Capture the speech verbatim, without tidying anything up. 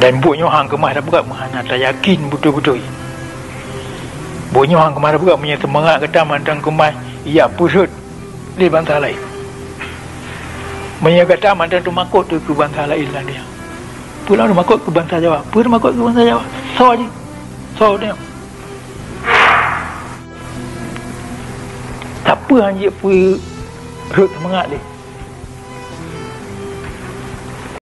Dan buatnya hang kemah dah berat menghana tak yakin betul-betul. Buatnya hang kemah dah berat punya semangat kata mantang kemah ia pusut di bangsa lain. Punya kata mantang tu makut tu ke bangsa lain lah dia. Pulang tu makut ke bangsa Jawa. Pun makut ke bangsa Jawa. So je. So dia. Siapa hang je pu rut semangat dia.